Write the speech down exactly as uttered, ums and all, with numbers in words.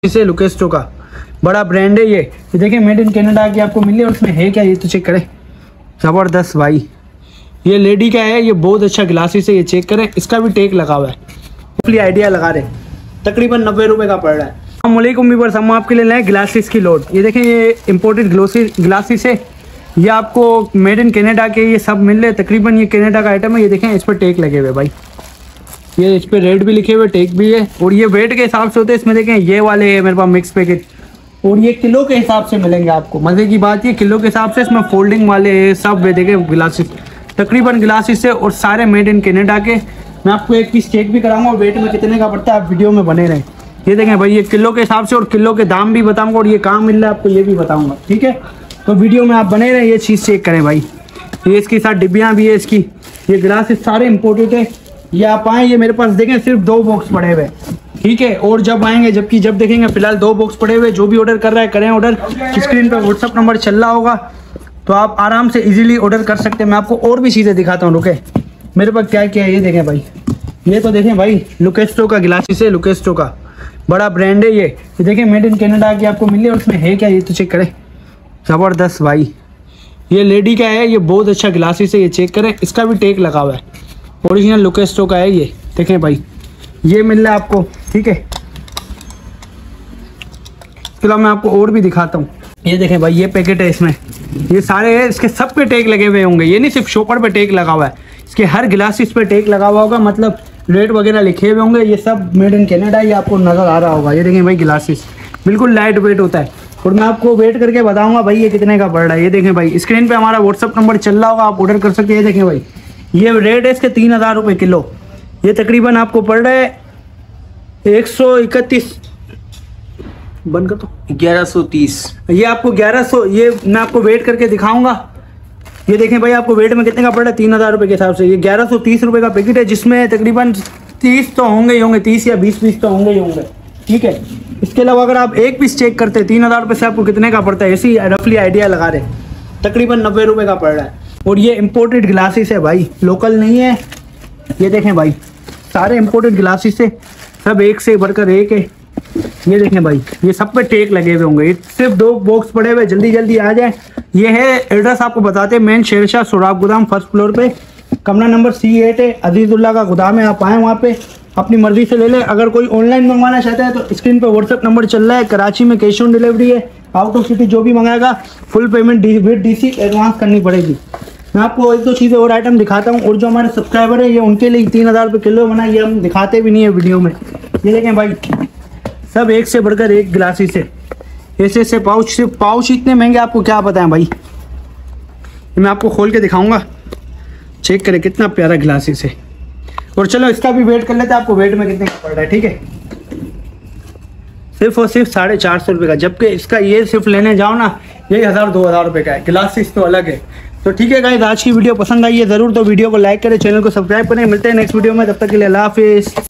इसे लुकेस्टो का बड़ा ब्रांड है ये ये देखिए मेड इन कनाडा की आपको मिली है। उसमें है क्या ये तो चेक करें, ज़बरदस्त भाई। ये लेडी का है, ये बहुत अच्छा ग्लासेस है, ये चेक करें। इसका भी टेक लगा हुआ है, फुली आइडिया लगा रहे, तकरीबन नब्बे रुपए का पड़ रहा है। अस्सलामुअलैकुम व्यूअर्स, हम आपके लिए लाए ग्लासेस की लोड। ये देखें ये इम्पोर्टेड ग्लासेस है, ये आपको मेड इन कनाडा के ये सब मिल रहे हैं। तकरीबन ये कनाडा का आइटम है। ये देखें इस पर टेक लगे हुए भाई, ये इस पर रेट भी लिखे हुए, टेक भी है। और ये वेट के हिसाब से होते हैं। इसमें देखें ये वाले है मेरे पास मिक्स पैकेट, और ये किलो के हिसाब से मिलेंगे आपको। मज़े की बात ये किलो के हिसाब से इसमें फोल्डिंग वाले है सब। वे देखें ग्लासेस, तकरीबन ग्लासेस है और सारे मेड इन कनाडा के। मैं आपको एक पीस चेक भी कराऊंगा और वेट में कितने का पड़ता है, आप वीडियो में बने रहें। ये देखें भाई, ये किलो के हिसाब से और किलो के दाम भी बताऊंगा और ये कहाँ मिल रहा है आपको ये भी बताऊंगा, ठीक है। तो वीडियो में आप बने रहें, ये चीज़ चेक करें भाई। ये इसके साथ डिब्बियाँ भी है इसकी। ये ग्लासेस सारे इम्पोर्टेड है। ये आप आएँ, ये मेरे पास देखें सिर्फ दो बॉक्स पड़े हुए, ठीक है। और जब आएंगे, जबकि जब देखेंगे फिलहाल दो बॉक्स पड़े हुए। जो भी ऑर्डर कर रहा है करें ऑर्डर, स्क्रीन पर व्हाट्सअप नंबर चल रहा होगा, तो आप आराम से इजीली ऑर्डर कर सकते हैं। मैं आपको और भी चीज़ें दिखाता हूँ, रुके। मेरे पास क्या क्या है ये देखें भाई। ये तो देखें भाई लुकेस्टो का ग्लासेस है, लुकेस्टो का बड़ा ब्रांड है ये ये देखें मेड इन कनाडा की आपको मिली है। उसमें है क्या ये तो चेक करें, ज़बरदस्त भाई। ये लेडी का है, ये बहुत अच्छा ग्लासेस है, ये चेक करें। इसका भी टेक लगा हुआ है, ओरिजिनल लुकेस्टो का है ये। देखें भाई ये मिल रहा है आपको, ठीक है। फिलहाल मैं आपको और भी दिखाता हूँ। ये देखें भाई, ये पैकेट है, इसमें ये सारे है, इसके सब पे टेक लगे हुए होंगे। ये नहीं सिर्फ शॉपर पे टेक लगा हुआ है, इसके हर ग्लासेस पे टेक लगा हुआ होगा, मतलब रेट वगैरह लिखे हुए होंगे। ये सब मेड इन कनाडा ये आपको नज़र आ रहा होगा। ये देखें भाई ग्लासेस बिल्कुल लाइट वेट होता है, और मैं आपको वेट करके बताऊंगा भाई ये कितने का पड़ रहा है। ये देखें भाई स्क्रीन पे हमारा व्हाट्सअप नंबर चल रहा होगा, आप ऑर्डर कर सकते हैं। ये देखें भाई, ये रेट है इसके तीन हज़ार रुपये किलो। ये तकरीबन आपको पड़ रहा है एक सौ इकतीस, बंद कर दो, ग्यारह सौ तीस। ये आपको ग्यारह सौ, ये मैं आपको वेट करके दिखाऊंगा। ये देखें भाई आपको वेट में कितने का पड़ रहा है, तीन हज़ार रुपये के हिसाब से। ये ग्यारह सौ तीस रुपये का पैकेट है, जिसमें तकरीबन तीस तो होंगे ही होंगे, तीस या बीस पीस तो होंगे ही होंगे, ठीक है। इसके अलावा अगर आप एक पीस चेक करते हैं, तीन हज़ार रुपये से आपको कितने का पड़ता है, ऐसी रफली आइडिया लगा रहे, तकरीबन नब्बे रुपये का पड़ रहा है। और ये इम्पोर्टेड ग्लासेस है भाई, लोकल नहीं है। ये देखें भाई सारे इम्पोर्टेड ग्लासेस है, सब एक से बढ़कर एक है। ये देखें भाई, ये सब पे टेक लगे हुए होंगे। सिर्फ दो बॉक्स पड़े हुए, जल्दी जल्दी आ जाए। ये है एड्रेस आपको बताते हैं, मेन शेरशाह सुराब गोदाम फर्स्ट फ्लोर पे, कमरा नंबर सी एट है, अजीजुल्लाह का गोदाम है। आप आएँ वहाँ पे अपनी मर्जी से ले लें। अगर कोई ऑनलाइन मंगवाना चाहता है तो स्क्रीन पे व्हाट्सअप नंबर चल रहा है। कराची में कैश ऑन डिलीवरी है, आउट ऑफ सिटी जो भी मंगाएगा full payment with DC advance करनी पड़ेगी। मैं आपको एक दो चीज़ें और आइटम दिखाता हूँ। और जो हमारे सब्सक्राइबर है, ये उनके लिए तीन हज़ार रुपये किलो बना, ये हम दिखाते भी नहीं है वीडियो में। ये देखें भाई सब एक से बढ़कर एक ग्लासेस है, ऐसे ऐसे पाउच। सिर्फ पाउच इतने महंगे आपको क्या बताएं भाई। ये मैं आपको खोल के दिखाऊंगा, चेक करें कितना प्यारा ग्लासेस है। और चलो इसका भी वेट कर लेते हैं, आपको वेट में कितने का पड़ रहा है, ठीक है। सिर्फ और सिर्फ साढ़े चार सौ रुपये का, जबकि इसका ये सिर्फ लेने जाओ ना यही हज़ार दो हज़ार रुपये का है। ग्लासेस तो अलग है। तो ठीक है गाइस, आज की वीडियो पसंद आई है ज़रूर तो वीडियो को लाइक करें, चैनल को सब्सक्राइब करें। मिलते हैं नेक्स्ट वीडियो में, तब तक के लिए अल्लाह हाफिज़।